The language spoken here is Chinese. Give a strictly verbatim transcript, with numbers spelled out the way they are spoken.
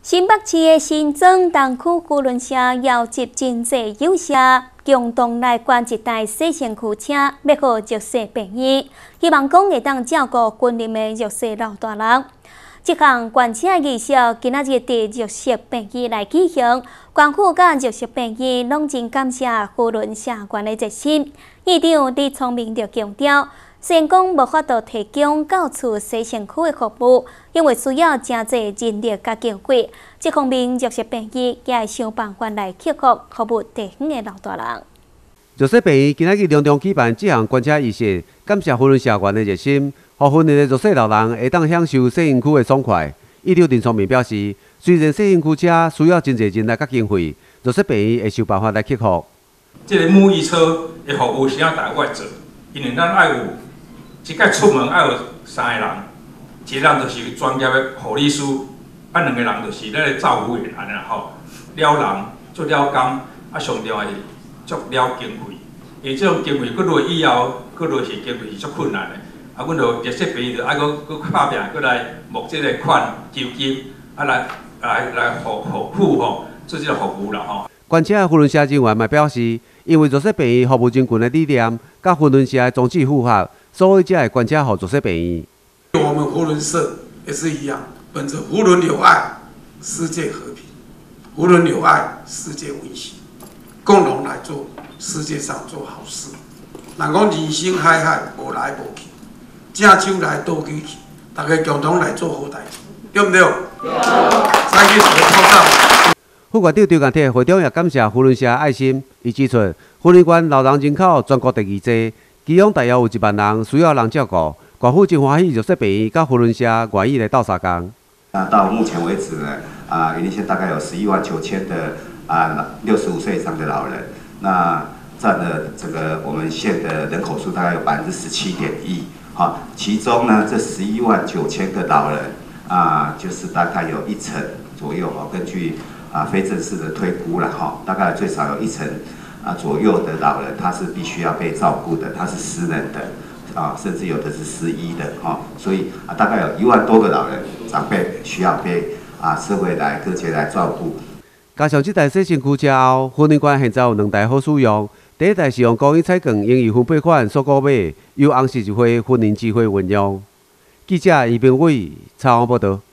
新北市的新庄东区居轮社邀集真济友社，共同来捐一台洗身躯车，要给弱势病院，希望讲会当照顾军人的弱势老大人。这项捐车仪式今仔日伫弱势病院来举行，官府甲弱势病院拢真感谢居轮社员的热心。院长李聪明就强调，虽然讲无法度提供到厝洗身躯的服务，因为需要真济人力甲经费，这方面弱势病院也会想办法来克服服务地方的老大人。 弱势病院今仔日隆重举办这项捐车仪式，感谢居轮社员的热心，互分的弱势老人会当享受洗身躯的爽快。医疗林聪明表示，虽然洗身躯车需要真侪人力甲经费，弱势病院会想办法来克服。 这个母婴车的服务是要大家我做，因为咱爱有一摆出门爱有三个人，一个人就是专业的护理师，啊两个人就是咧照顾员安尼吼。了人做了工，啊上重要是足了经费，因为这种经费搁落以后，搁落是经费是足困难的。啊，阮就弱势病院就爱搁搁拍拼，搁来募这个款筹金，啊来来来服服务吼，做这个服务啦吼。 捐车的居轮社人员嘛表示，因为弱势病院服务真群的理念，甲居轮社的宗旨符合，所以才会捐车予弱势病院。 我们扶轮社也是一样，本着扶轮有爱，世界和平；扶轮有爱，世界温馨，共同来做世界上做好事。人讲人生海海，无来无去，正手来倒举去，大家共同来做好代志，对不对？对。再去做扩大。 副院长周干铁会长也感谢扶轮社爱心，伊指出，扶轮县老人人口全国第二济，其中大约有一万人需要人照顾。官府真欢喜弱势病院甲扶轮社愿意来斗相共。 那到目前为止呢，啊，云林县大概有十一万九千的啊六十五岁以上的老人，那占了这个我们县的人口数大概有百分之十七点一。好，其中呢这十一万九千个老人啊，就是大概有一成左右哦，根据啊非正式的推估了哈，大概最少有一成啊左右的老人，他是必须要被照顾的，他是私人的。啊，甚至有的是失医的哈、哦，所以啊，大概有一万多个老人长辈需要被啊社会来各界来照顾。 加上这台洗身躯车后，扶轮县现在有两台好使用，第一台是用公益彩券盈余分配款所购买，由红十字会扶轮基会运用。记者余平伟采访报道。